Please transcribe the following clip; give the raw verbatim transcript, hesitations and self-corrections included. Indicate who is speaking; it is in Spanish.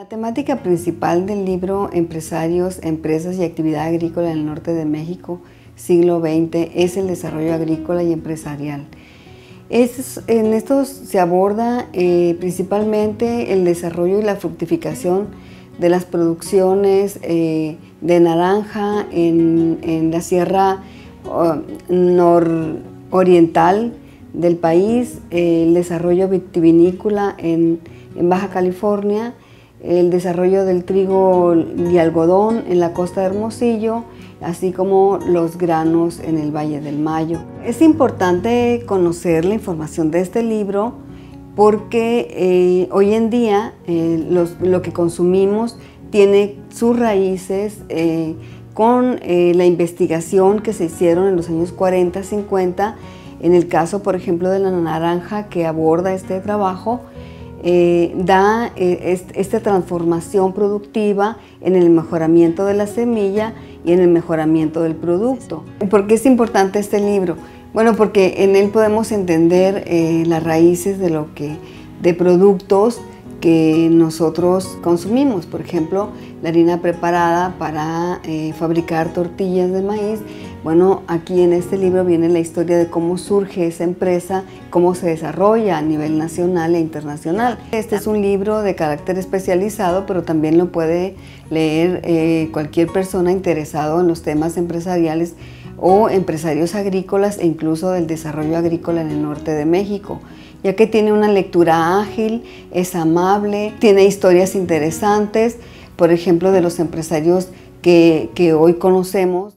Speaker 1: La temática principal del libro Empresarios, Empresas y Actividad Agrícola en el Norte de México, siglo veinte, es el desarrollo agrícola y empresarial. Es, en estos se aborda eh, principalmente el desarrollo y la fructificación de las producciones eh, de naranja en, en la sierra uh, nororiental del país, eh, el desarrollo vitivinícola en, en Baja California, el desarrollo del trigo y algodón en la costa de Hermosillo, así como los granos en el Valle del Mayo. Es importante conocer la información de este libro porque eh, hoy en día eh, los, lo que consumimos tiene sus raíces eh, con eh, la investigación que se hicieron en los años cuarenta, cincuenta, en el caso, por ejemplo, de la naranja que aborda este trabajo. Eh, da eh, esta transformación productiva en el mejoramiento de la semilla y en el mejoramiento del producto. ¿Por qué es importante este libro? Bueno, porque en él podemos entender eh, las raíces de lo que, de productos que nosotros consumimos. Por ejemplo, la harina preparada para eh, fabricar tortillas de maíz. Bueno, aquí en este libro viene la historia de cómo surge esa empresa, cómo se desarrolla a nivel nacional e internacional. Este es un libro de carácter especializado, pero también lo puede leer eh, cualquier persona interesado en los temas empresariales o empresarios agrícolas e incluso del desarrollo agrícola en el norte de México, ya que tiene una lectura ágil, es amable, tiene historias interesantes, por ejemplo, de los empresarios que, que hoy conocemos.